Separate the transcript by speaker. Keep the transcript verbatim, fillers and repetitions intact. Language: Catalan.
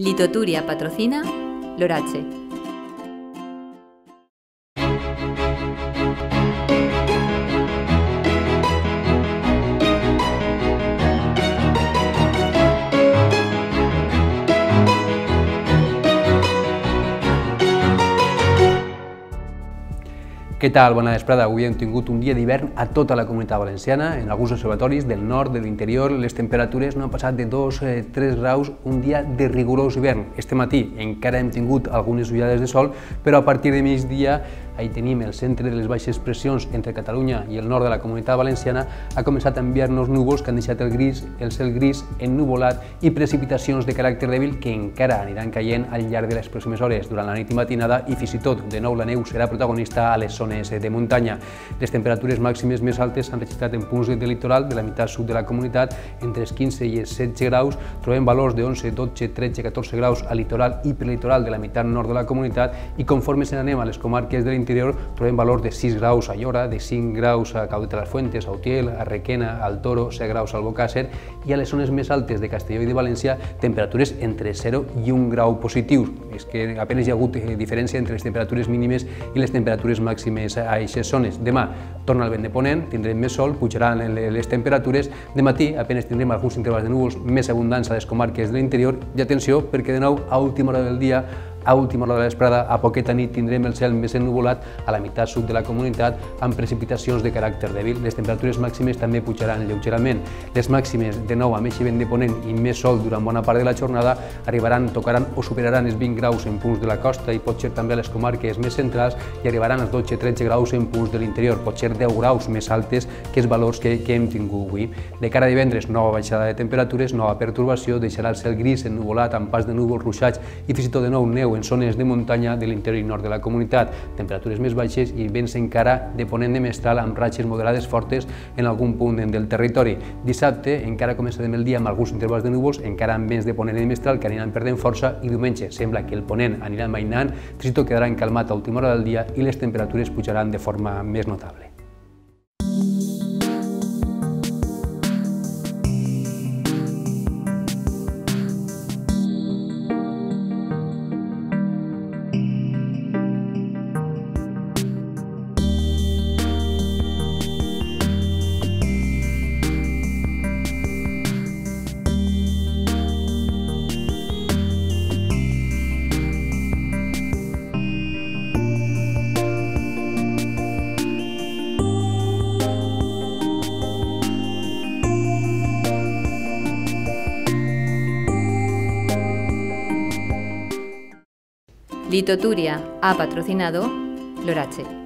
Speaker 1: Litoturia patrocina Lorache.
Speaker 2: Què tal? Bona vesprada. Avui hem tingut un dia d'hivern a tota la Comunitat Valenciana. En alguns observatoris del nord, de l'interior, les temperatures no han passat de dos a tres graus, un dia de rigorós hivern. Este matí encara hem tingut algunes ullades de sol, però a partir de migdia, ahí tenim el centre de les baixes pressions entre Catalunya i el nord de la Comunitat Valenciana, ha començat a enviar-nos núvols que han deixat el gris, el cel gris, ennuvolat i precipitacions de caràcter dèbil que encara aniran caient al llarg de les pròximes hores, durant la nit i matinada, i fins i tot, de nou, la neu serà protagonista a les zones de muntanya. Les temperatures màximes més altes s'han registrat en punts del litoral de la meitat sud de la comunitat, entre els quinze i els setze graus, trobem valors de onze, dotze, tretze, catorze graus al litoral i perlitoral de la meitat nord de la comunitat, i conforme se n'anem a les comarques de l'interior trobem valors de sis graus a Llora, de cinc graus a Caudete de las Fuentes, a Utiel, a Requena, al Toro, set graus al Bocàsser, i a les zones més altes de Castelló i de València temperatures entre zero i un grau positius. És que apenas hi ha hagut diferència entre les temperatures mínimes i les temperatures màximes a aquestes zones. Demà torna el vent de ponent, tindrem més sol, pujaran les temperatures. De matí apenas tindrem alguns intervals de núvols més abundants a les comarques de l'interior, i atenció perquè de nou a última hora del dia, a última hora de la vesprada, a poqueta nit, tindrem el cel més ennuvolat a la meitat sud de la comunitat amb precipitacions de caràcter dèbil. Les temperatures màximes també pujaran lleugerament. Les màximes, de nou, amb aquest vent de ponent i més sol durant bona part de la jornada, arribaran, tocaran o superaran els vint graus en punts de la costa i potser també a les comarques més centrals, i arribaran als dotze a tretze graus en punts de l'interior, potser deu graus més altes que els valors que, que hem tingut avui. De cara a divendres, nova baixada de temperatures, nova pertorbació, deixarà el cel gris ennuvolat amb pas de núvols ruixats i fins i tot de nou neu en zones de muntanya de l'interior i nord de la comunitat, temperatures més baixes i vents encara de ponent de mestral amb ratxes moderades fortes en algun punt del territori. Dissabte encara començarem el dia amb alguns intervals de núvols, encara amb vents de ponent de mestral que aniran perdent força, i diumenge sembla que el ponent anirà mainant, fins i tot quedarà encalmat a última hora del dia i les temperatures pujaran de forma més notable.
Speaker 1: Litoturia ha patrocinado Lorache.